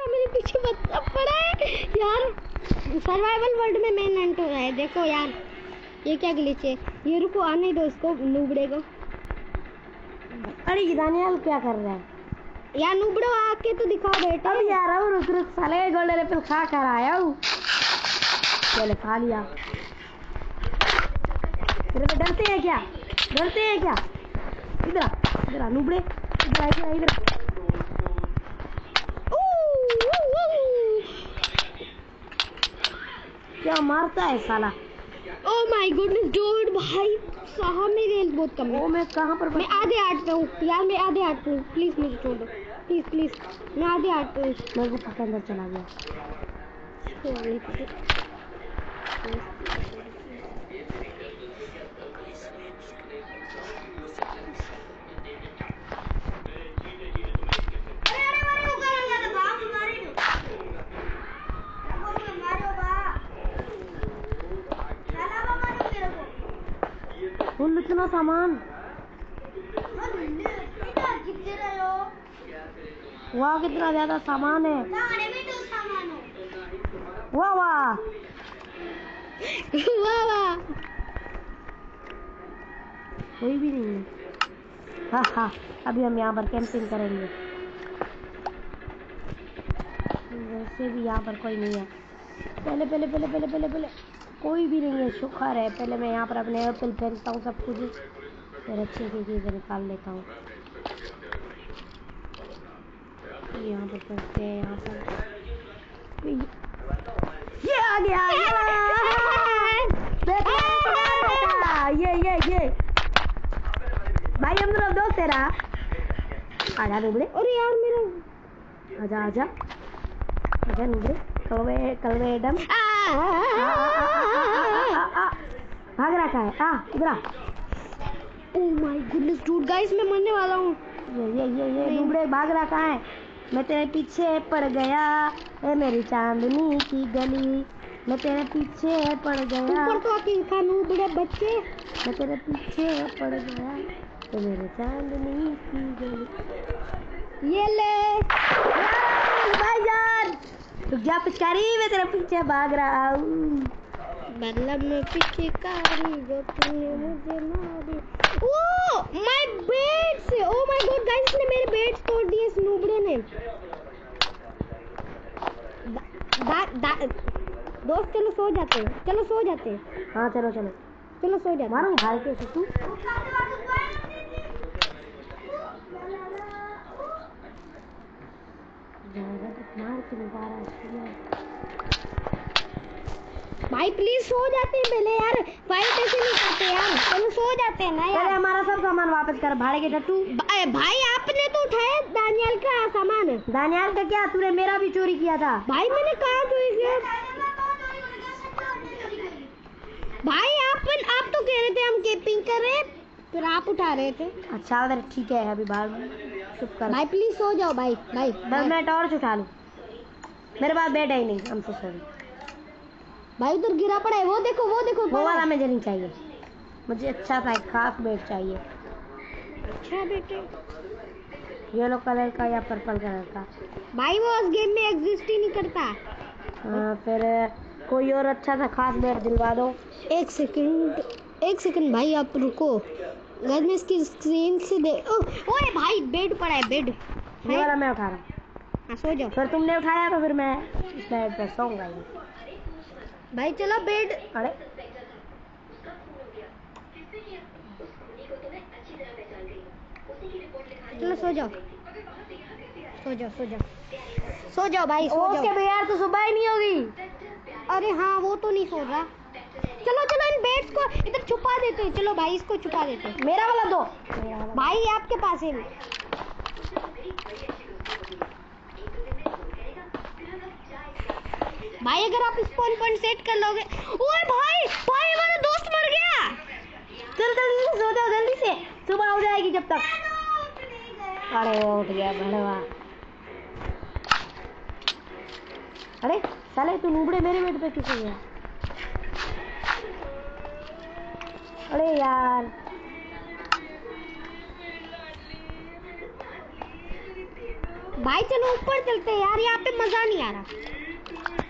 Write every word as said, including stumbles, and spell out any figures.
मेरे पीछे बच्चा पड़ा है यार। सर्वाइवल वर्ल्ड में मेन एंटर हो रहा है। देखो यार ये क्या ग्लिच है। ये रुको आने दो इसको नूबड़े को। अरे ये दानियाल क्या कर रहा है यार नूबड़ो आके तो दिखाओ बेटा। अब यार आओ रुक रुक साले गोल्डन एप्पल खा कर आया हूँ। चले खा लिया। तेरे पे डरते हैं क्या डरते हैं क्या। इधर आ इधर आ नूबड़े इधर आ इधर इधर। क्या मारता है साला। ओह माय गॉडनेस डूड भाई साहब मेरी हेल्थ बहुत कम है। ओ मैं कहाँ पर मैं आधे आठ पे हूँ यार। मैं आधे आठ पे हूँ। प्लीज मुझे छोड़ दो प्लीज प्लीज। मैं आधे आठ पे हूँ। मेरे को पता अंदर चला गया। फुल इतना सामान वाह कितना ज्यादा सामान है। वाह वाह वाह वाह कोई भी नहीं है। हाँ हाँ अभी हम यहाँ पर कैंपिंग करेंगे। वैसे भी यहाँ पर कोई नहीं है। पहले पहले पहले पहले पहले पहले कोई भी नहीं है शुक्र है। पहले मैं यहाँ पर अपने एप्पल फेंकता हूँ सब कुछ फिर अच्छे से चीज़ें निकाल लेता हूँ। यहाँ पर करते हैं यहाँ पर ये आ गया ये ये ये भाई हम लोग दोस्त तेरा आजा नूबड़े। अरे यार मेरा आजा आजा आजा नूबड़े कलवे कलवे डम भाग रहा है। आ इधर आ। Oh my goodness dude guys मैं मरने वाला हूँ। ये ये ये ये नूबड़े भाग रहा कहाँ है। मैं तेरे पीछे पड़ गया ए मेरी चांदनी की गली। मैं तेरे पीछे पड़ गया। ऊपर तो आके खा नूबड़े बच्चे। मैं तेरे पीछे पड़ गया ए मेरी चांदनी की गली। ये ले भाईजान रुक जा पिचकारी मैं तेरे पीछे भाग रहा हूँ। मतलब मैं पीछे कारी जो तूने मुझे मारी। Oh my beds. Oh my god guys ने मेरे बेड्स तोड़ दिए इस नूबड़े ने। दा, दा, दोस्त चलो सो जाते हैं। चलो सो जाते हैं। हाँ चलो चलो चलो सो जाते मारूं भाई के तू। मार के नहीं पा रहा भाई प्लीज सो जाते हैं पहले यार। फाइट ऐसे नहीं करते यार। चलो सो जाते हैं ना यार। अरे हमारा सब सामान वापस कर भाड़े के टट्टू। भाई आपने तो उठाया दानियाल का सामान। दानियाल का क्या तूने मेरा भी चोरी किया था। भाई मैंने कहा चोरी किया। भाई आप आप तो कह रहे थे हम कैंपिंग कर रहे हैं फिर आप उठा रहे थे। अच्छा उधर ठीक है अभी बाहर चुप कर। भाई प्लीज सो जाओ भाई भाई दस मिनट और उठा लूं। मेरे पास बेड है ही नहीं। हम सो सॉरी भाई उधर गिरा पड़ा है। वो देखो वो देखो वो वाला मुझे नहीं चाहिए। मुझे अच्छा सा एक खास बेड चाहिए। अच्छा बेटे येलो कलर का या पर्पल कलर का। भाई वो उस गेम में एग्जिस्ट ही नहीं करता। हाँ फिर कोई और अच्छा सा खास बेड दिलवा दो। एक सेकंड एक सेकंड भाई आप रुको। घर में इसकी स्क्रीन से दे। ओए भाई बेड पड़ा है बेड। ये वाला मैं उठा रहा हूँ। हाँ सो जाओ। फिर तुमने उठाया तो फिर मैं बेड पर सोऊंगा। भाई चलो बेड। अरे चलो सो जाओ सो जाओ सो जाओ सो जाओ भाई सो ओके जाओ। यार तो सुबह ही नहीं होगी। अरे हाँ वो तो नहीं सो रहा। चलो चलो इन बेड्स को इधर छुपा देते हैं। चलो भाई इसको छुपा देते हैं। मेरा वाला दो। भाई आपके पास है। भाई अगर आप स्पॉन पॉइंट सेट कर लोगे। ओए भाई भाई हमारा दोस्त मर गया। चल जल्दी से सो जाओ जल्दी से सुबह हो जाएगी जब तक। अरे वो उठ गया भड़वा। अरे साले तू नूबड़े मेरे बेड पे किस गया। अरे यार भाई चलो ऊपर चलते हैं यार, यहाँ पे मजा नहीं आ रहा।